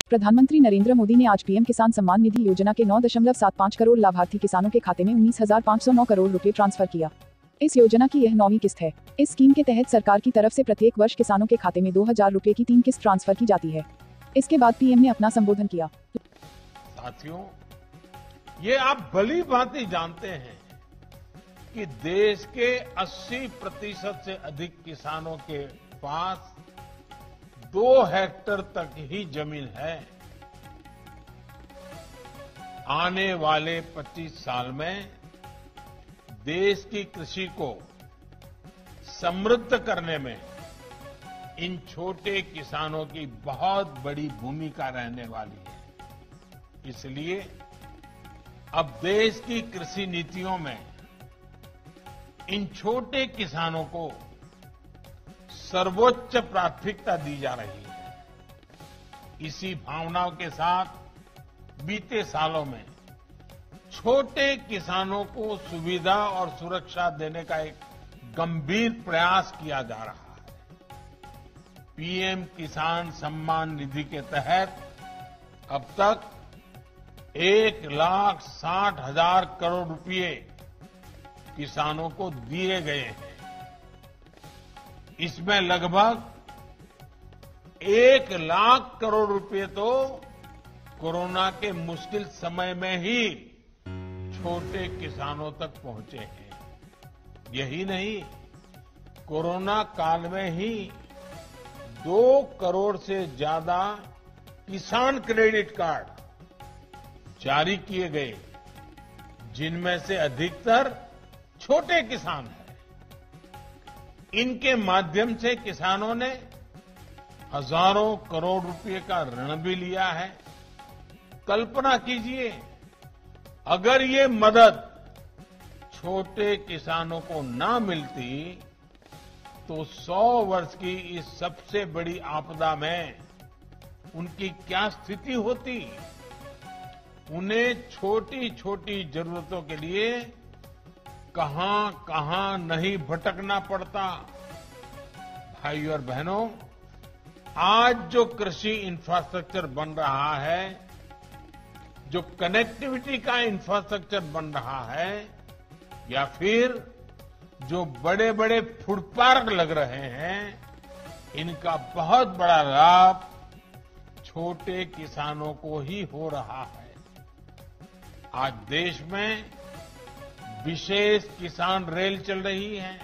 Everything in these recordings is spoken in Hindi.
प्रधानमंत्री नरेंद्र मोदी ने आज पीएम किसान सम्मान निधि योजना के 9.75 करोड़ लाभार्थी किसानों के खाते में 19,509 करोड़ रुपए ट्रांसफर किया। इस योजना की यह 9वीं किस्त है। इस स्कीम के तहत सरकार की तरफ से प्रत्येक वर्ष किसानों के खाते में 2,000 रुपए की 3 किस्त ट्रांसफर की जाती है। इसके बाद पीएम ने अपना संबोधन किया। साथियों, ये आप भली भांति जानते हैं कि देश के 80% से अधिक किसानों के पास 2 हेक्टेयर तक ही जमीन है। आने वाले 25 साल में देश की कृषि को समृद्ध करने में इन छोटे किसानों की बहुत बड़ी भूमिका रहने वाली है। इसलिए अब देश की कृषि नीतियों में इन छोटे किसानों को सर्वोच्च प्राथमिकता दी जा रही है। इसी भावनाओं के साथ बीते सालों में छोटे किसानों को सुविधा और सुरक्षा देने का एक गंभीर प्रयास किया जा रहा है। पीएम किसान सम्मान निधि के तहत अब तक 1,60,000 करोड़ रुपए किसानों को दिए गए हैं। इसमें लगभग 1 लाख करोड़ रुपए तो कोरोना के मुश्किल समय में ही छोटे किसानों तक पहुंचे हैं। यही नहीं, कोरोना काल में ही 2 करोड़ से ज्यादा किसान क्रेडिट कार्ड जारी किए गए, जिनमें से अधिकतर छोटे किसान हैं। इनके माध्यम से किसानों ने हजारों करोड़ रुपए का ऋण भी लिया है। कल्पना कीजिए, अगर ये मदद छोटे किसानों को ना मिलती तो 100 वर्ष की इस सबसे बड़ी आपदा में उनकी क्या स्थिति होती। उन्हें छोटी छोटी जरूरतों के लिए कहां कहां नहीं भटकना पड़ता। भाइयों और बहनों, आज जो कृषि इंफ्रास्ट्रक्चर बन रहा है, जो कनेक्टिविटी का इंफ्रास्ट्रक्चर बन रहा है, या फिर जो बड़े बड़े फूड पार्क लग रहे हैं, इनका बहुत बड़ा लाभ छोटे किसानों को ही हो रहा है। आज देश में विशेष किसान रेल चल रही है।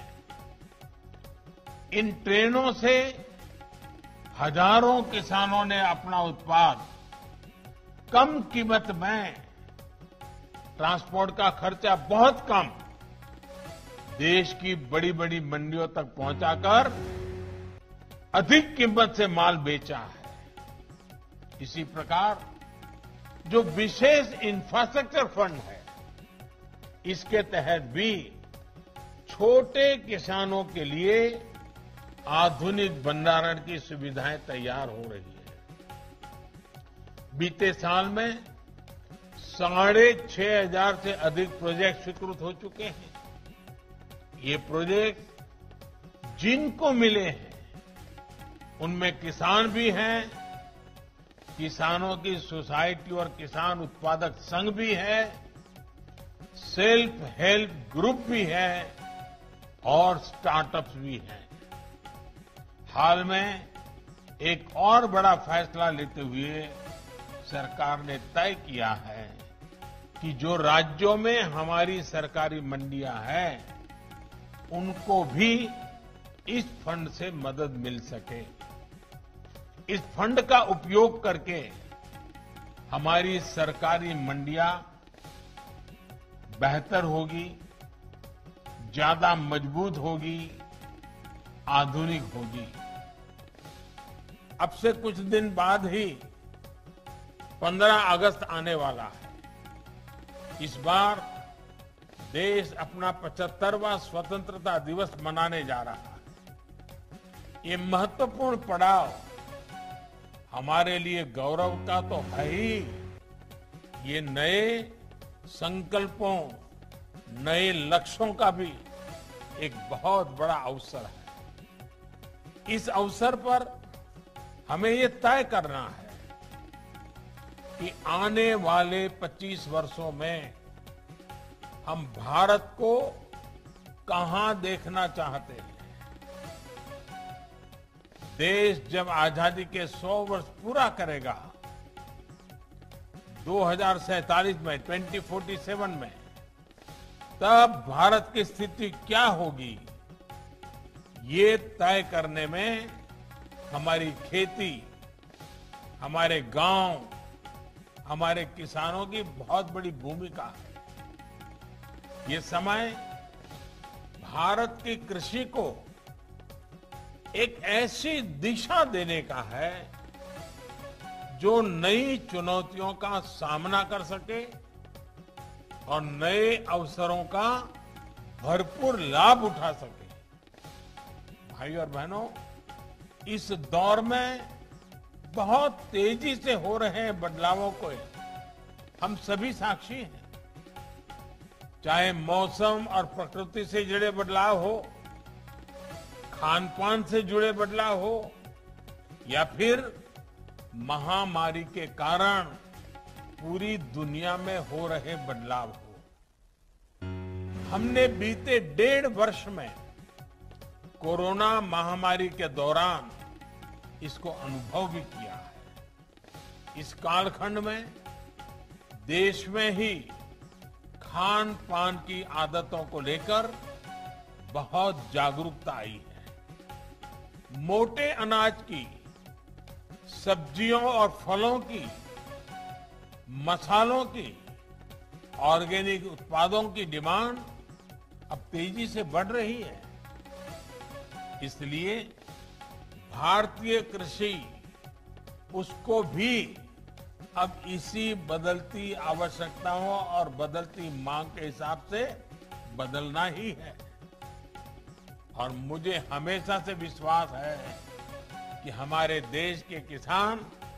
इन ट्रेनों से हजारों किसानों ने अपना उत्पाद कम कीमत में, ट्रांसपोर्ट का खर्चा बहुत कम, देश की बड़ी बड़ी मंडियों तक पहुंचाकर अधिक कीमत से माल बेचा है। इसी प्रकार जो विशेष इंफ्रास्ट्रक्चर फंड है, इसके तहत भी छोटे किसानों के लिए आधुनिक भंडारण की सुविधाएं तैयार हो रही है। बीते साल में 6,500 से अधिक प्रोजेक्ट स्वीकृत हो चुके हैं। ये प्रोजेक्ट जिनको मिले हैं, उनमें किसान भी हैं, किसानों की सोसाइटी और किसान उत्पादक संघ भी है, सेल्फ हेल्प ग्रुप भी है और स्टार्टअप्स भी हैं। हाल में एक और बड़ा फैसला लेते हुए सरकार ने तय किया है कि जो राज्यों में हमारी सरकारी मंडियां हैं, उनको भी इस फंड से मदद मिल सके। इस फंड का उपयोग करके हमारी सरकारी मंडियां बेहतर होगी, ज्यादा मजबूत होगी, आधुनिक होगी। अब से कुछ दिन बाद ही 15 अगस्त आने वाला है। इस बार देश अपना 75वां स्वतंत्रता दिवस मनाने जा रहा है। ये महत्वपूर्ण पड़ाव हमारे लिए गौरव का तो है ही, ये नए संकल्पों, नए लक्ष्यों का भी एक बहुत बड़ा अवसर है। इस अवसर पर हमें ये तय करना है कि आने वाले 25 वर्षों में हम भारत को कहां देखना चाहते हैं। देश जब आजादी के 100 वर्ष पूरा करेगा 2047 में 2047 में, तब भारत की स्थिति क्या होगी, ये तय करने में हमारी खेती, हमारे गांव, हमारे किसानों की बहुत बड़ी भूमिका है। ये समय भारत की कृषि को एक ऐसी दिशा देने का है जो नई चुनौतियों का सामना कर सके और नए अवसरों का भरपूर लाभ उठा सके। भाई और बहनों, इस दौर में बहुत तेजी से हो रहे बदलावों को हम सभी साक्षी हैं। चाहे मौसम और प्रकृति से जुड़े बदलाव हो, खान पान से जुड़े बदलाव हो, या फिर महामारी के कारण पूरी दुनिया में हो रहे बदलाव हो। हमने बीते 1.5 वर्ष में कोरोना महामारी के दौरान इसको अनुभव भी किया है। इस कालखंड में देश में ही खान पान की आदतों को लेकर बहुत जागरूकता आई है। मोटे अनाज की, सब्जियों और फलों की, मसालों की, ऑर्गेनिक उत्पादों की डिमांड अब तेजी से बढ़ रही है। इसलिए भारतीय कृषि, उसको भी अब इसी बदलती आवश्यकताओं और बदलती मांग के हिसाब से बदलना ही है। और मुझे हमेशा से विश्वास है कि हमारे देश के किसान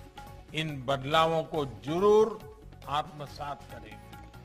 इन बदलावों को जरूर आत्मसात करेंगे।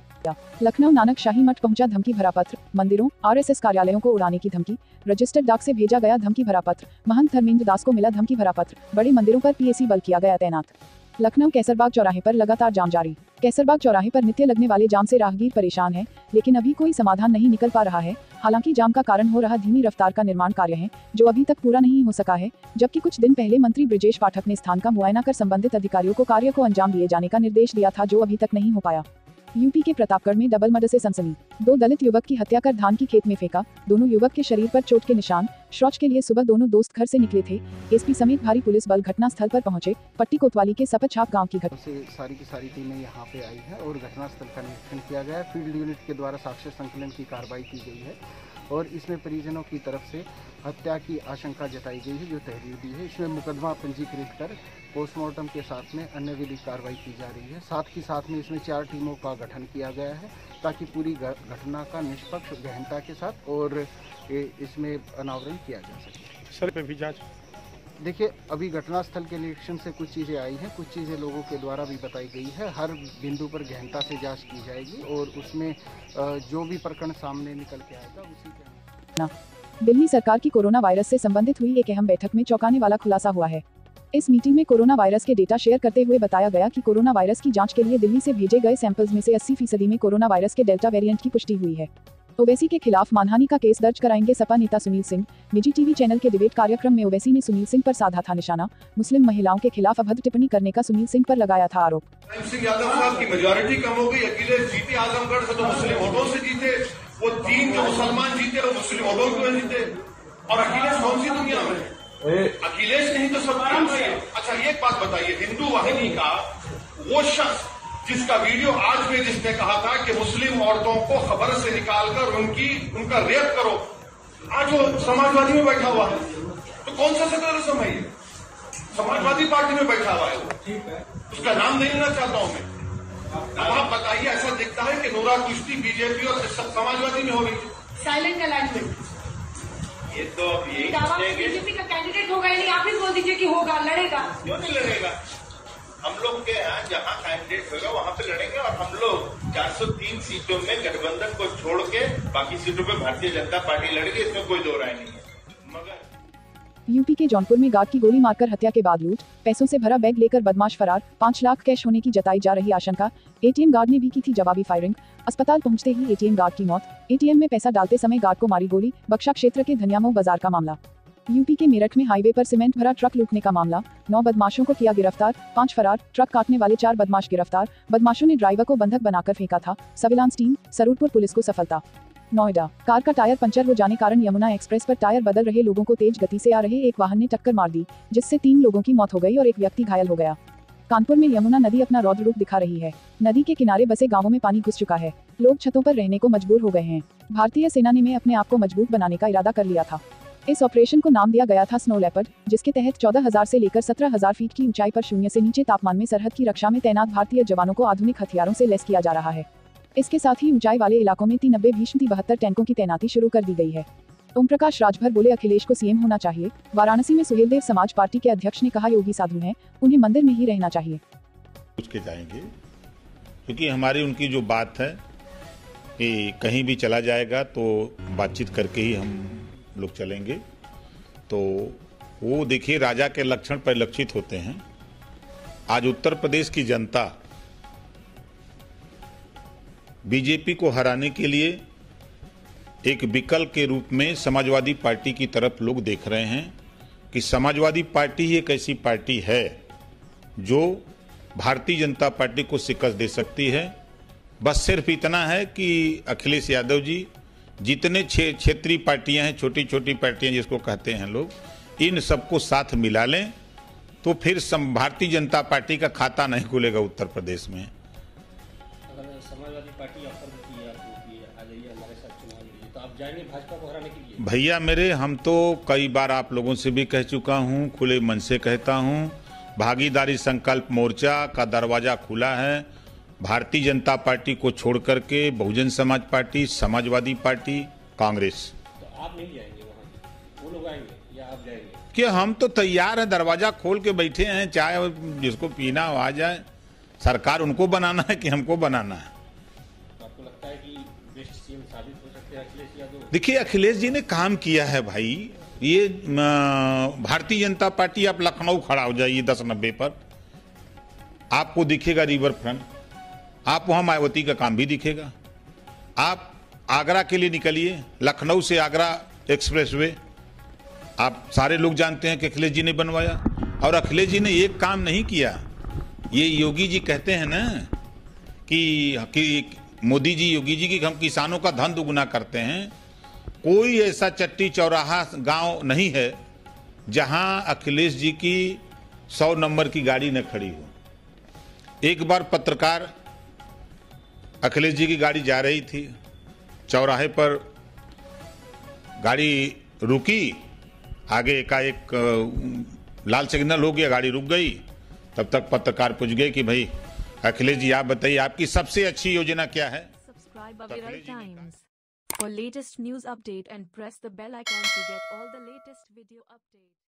लखनऊ नानक शाही मठ पहुंचा धमकी भरा पत्र, मंदिरों, आरएसएस कार्यालयों को उड़ाने की धमकी, रजिस्टर्ड डाक से भेजा गया धमकी भरा पत्र, महंत धर्मेंद्र दास को मिला धमकी भरा पत्र, बड़े मंदिरों पर पीएसी बल किया गया तैनात। लखनऊ कैसरबाग चौराहे पर लगातार जाम जारी। कैसरबाग चौराहे पर नित्य लगने वाले जाम से राहगीर परेशान है, लेकिन अभी कोई समाधान नहीं निकल पा रहा है। हालांकि जाम का कारण हो रहा धीमी रफ्तार का निर्माण कार्य है, जो अभी तक पूरा नहीं हो सका है। जबकि कुछ दिन पहले मंत्री ब्रिजेश पाठक ने स्थान का मुआयना कर संबंधित अधिकारियों को कार्य को अंजाम दिए जाने का निर्देश दिया था, जो अभी तक नहीं हो पाया। यूपी के प्रतापगढ़ में डबल मर्डर से सनसनी। 2 दलित युवक की हत्या कर धान की खेत में फेंका। दोनों युवक के शरीर पर चोट के निशान। शौच के लिए सुबह दोनों दोस्त घर से निकले थे। एसपी समेत भारी पुलिस बल घटना स्थल पर पहुंचे। पट्टी कोतवाली के सपत गांव की घटना से सारी की सारी टीमें यहाँ पे आई है और घटनास्थल का निरीक्षण किया गया है। फील्ड यूनिट के द्वारा साक्ष्य संकलन की कार्रवाई की गई है और इसमें परिजनों की तरफ से हत्या की आशंका जताई गई है, जो तहरीर दी है। इसमें मुकदमा पंजीकृत कर पोस्टमार्टम के साथ में अन्य विधिक कार्रवाई की जा रही है। साथ ही साथ में इसमें 4 टीमों का गठन किया गया है, ताकि पूरी घटना का निष्पक्ष गहनता के साथ और इसमें अनावरण किया जा सके। सर पे भी जांच। देखिए, अभी घटनास्थल के निरीक्षण से कुछ चीज़ें आई हैं, कुछ चीज़ें लोगों के द्वारा भी बताई गई है। हर बिंदु पर गहनता से जांच की जाएगी और उसमें जो भी प्रकरण सामने निकल के आएगा उसी के। दिल्ली सरकार की कोरोना वायरस से संबंधित हुई एक अहम बैठक में चौंकाने वाला खुलासा हुआ है। इस मीटिंग में कोरोना वायरस के डेटा शेयर करते हुए बताया गया कि कोरोना वायरस की जांच के लिए दिल्ली से भेजे गए सैंपल्स में से 80% में कोरोना वायरस के डेल्टा वेरिएंट की पुष्टि हुई है। ओवैसी के खिलाफ मानहानि का केस दर्ज कराएंगे सपा नेता सुनील सिंह। निजी टीवी चैनल के डिबेट कार्यक्रम में ओवैसी ने सुनील सिंह पर साधा था निशाना। मुस्लिम महिलाओं के खिलाफ अभद्र टिप्पणी करने का सुनील सिंह पर लगाया था आरोप। सिंह यादव साहब की मेजोरिटी कम हो गई, अखिलेश जीते आजमगढ़ से तो मुस्लिम वोटों से जीते, वो 3 जो मुसलमान जीते वो मुस्लिम वोटों की वजह जीते। और अखिलेश कौन सी दुनिया में? अखिलेश नहीं तो सब है। अच्छा, एक बात बताइए, हिंदू वाहिनी का वो शख्स जिसका वीडियो आज में जिसने कहा था कि मुस्लिम औरतों को खबर से निकालकर उनका रेप करो, आज वो समाजवादी में बैठा हुआ है। तो कौन सा सेकुलरिज्म है ये? समाजवादी पार्टी में बैठा हुआ है वो। उसका नाम नहीं लेना चाहता हूं मैं। अब आप बताइए, ऐसा दिखता है कि नूरा कुश्ती बीजेपी और समाजवादी में हो रही है। साइलेंट अलाइनमेंट, ये तो बीजेपी का कैंडिडेट होगा, नहीं आप ही बोल दीजिए कि होगा, लड़ेगा। क्यों नहीं लड़ेगा? हम लोग के यहाँ जहाँ कैंडिडेट होगा वहाँ पे लड़ेंगे और हम लोग 403 सीटों में गठबंधन को छोड़ के बाकी सीटों पे भारतीय जनता पार्टी लड़ेगी, इसमें कोई दो राय नहीं है। मगर यूपी के जौनपुर में गार्ड की गोली मारकर हत्या के बाद लूट, पैसों से भरा बैग लेकर बदमाश फरार, 5 लाख कैश होने की जताई जा रही आशंका। एटीएम गार्ड ने भी की थी जवाबी फायरिंग, अस्पताल पहुंचते ही एटीएम गार्ड की मौत। एटीएम में पैसा डालते समय गार्ड को मारी गोली। बक्सा क्षेत्र के धनियामो बाजार का मामला। यूपी के मेरठ में हाईवे पर सीमेंट भरा ट्रक लूटने का मामला। 9 बदमाशों को किया गिरफ्तार, 5 फरार, ट्रक काटने वाले 4 बदमाश गिरफ्तार। बदमाशों ने ड्राइवर को बंधक बनाकर फेंका था। सर्विलांस टीम, सरूरपुर पुलिस को सफलता। नोएडा, कार का टायर पंचर हो जाने कारण यमुना एक्सप्रेस पर टायर बदल रहे लोगों को तेज गति से आ रहे एक वाहन ने टक्कर मार दी, जिससे 3 लोगों की मौत हो गई और एक व्यक्ति घायल हो गया। कानपुर में यमुना नदी अपना रौद्र रूप दिखा रही है। नदी के किनारे बसे गांवों में पानी घुस चुका है। लोग छतों पर रहने को मजबूर हो गए हैं। भारतीय सेना ने अपने आप को मजबूत बनाने का इरादा कर लिया था। इस ऑपरेशन को नाम दिया गया था स्नो लेपर्ड, जिसके तहत 14,000 से लेकर 17,000 फीट की ऊंचाई पर शून्य से नीचे तापमान में सरहद की रक्षा में तैनात भारतीय जवानों को आधुनिक हथियारों से लैस किया जा रहा है। इसके साथ ही ऊंचाई वाले इलाकों में T-90 भीषण T-72 टैंकों की तैनाती शुरू कर दी गई है। ओम प्रकाश राजभर बोले अखिलेश को सीएम होना चाहिए। वाराणसी में सुहेलदेव समाज पार्टी के अध्यक्ष ने कहा योगी साधु हैं, उन्हें मंदिर में ही रहना चाहिए। उसके जाएंगे क्योंकि हमारी उनकी जो बात है कि कहीं भी चला जाएगा तो बातचीत करके ही हम लोग चलेंगे। तो वो देखिए राजा के लक्षण परिलक्षित होते हैं। आज उत्तर प्रदेश की जनता बीजेपी को हराने के लिए एक विकल्प के रूप में समाजवादी पार्टी की तरफ लोग देख रहे हैं कि समाजवादी पार्टी ही एक ऐसी पार्टी है जो भारतीय जनता पार्टी को शिकस्त दे सकती है। बस सिर्फ इतना है कि अखिलेश यादव जी जितने क्षेत्रीय पार्टियां हैं, छोटी छोटी पार्टियां जिसको कहते हैं लोग, इन सबको साथ मिला लें तो फिर भारतीय जनता पार्टी का खाता नहीं खुलेगा उत्तर प्रदेश में। अगर समाजवादी पार्टी ऑफर देती है आपको कि आ जाइए हमारे साथ चुनाव लड़िए, तो आप जाएंगे भाजपा को हराने के लिए? भैया मेरे, हम तो कई बार आप लोगों से भी कह चुका हूं, खुले मन से कहता हूं, भागीदारी संकल्प मोर्चा का दरवाजा खुला है। भारतीय जनता पार्टी को छोड़ करके बहुजन समाज पार्टी, समाजवादी पार्टी, कांग्रेस। तो आप नहीं जाएंगे वहाँ, वो लोग आएंगे या आप जाएंगे? कि हम तो तैयार हैं, दरवाजा खोल के बैठे हैं, चाहे जिसको पीना हो आ जाए। सरकार उनको बनाना है कि हमको बनाना है? तो आपको लगता है कि बेस्ट सीएम साबित हो सकते हैं अखिलेश यादव? देखिए अखिलेश जी ने काम किया है भाई। ये भारतीय जनता पार्टी, आप लखनऊ खड़ा हो जाइए 10-90 पर, आपको दिखेगा रिवर फ्रंट। आप वहां मायावती का काम भी दिखेगा। आप आगरा के लिए निकलिए, लखनऊ से आगरा एक्सप्रेसवे आप सारे लोग जानते हैं कि अखिलेश जी ने बनवाया। और अखिलेश जी ने एक काम नहीं किया। ये योगी जी कहते हैं ना कि मोदी जी, योगी जी की हम किसानों का धन दुगुना करते हैं। कोई ऐसा चट्टी चौराहा गांव नहीं है जहां अखिलेश जी की 100 नंबर की गाड़ी न खड़ी हो। एक बार पत्रकार, अखिलेश जी की गाड़ी जा रही थी, चौराहे पर गाड़ी रुकी, आगे एकाएक लाल सिग्नल हो गया, गाड़ी रुक गई। तब तक पत्रकार पूछ गए कि भाई अखिलेश जी आप बताइए आपकी सबसे अच्छी योजना क्या है? Subscribe Aviral Times for latest news update and press the bell icon to get all the latest video updates.